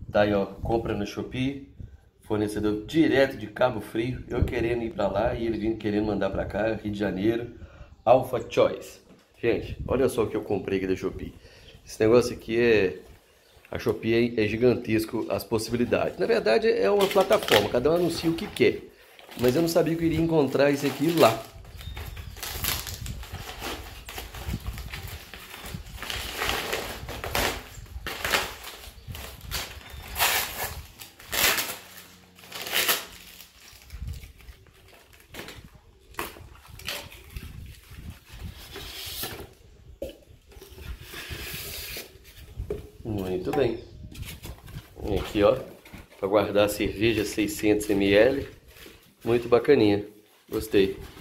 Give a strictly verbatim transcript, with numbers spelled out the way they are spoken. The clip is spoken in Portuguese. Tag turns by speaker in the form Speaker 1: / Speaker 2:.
Speaker 1: Tá aí, ó, compra no Shopee, fornecedor direto de Cabo Frio, eu querendo ir pra lá e ele vindo querendo mandar pra cá, Rio de Janeiro, Alpha Choice. Gente, olha só o que eu comprei aqui da Shopee. Esse negócio aqui é... A Shopee é gigantesco as possibilidades. Na verdade é uma plataforma, cada um anuncia o que quer. Mas eu não sabia que eu iria encontrar isso aqui lá. Muito bem. Aqui, ó, para guardar a cerveja seiscentos mililitros. Muito bacaninha. Gostei.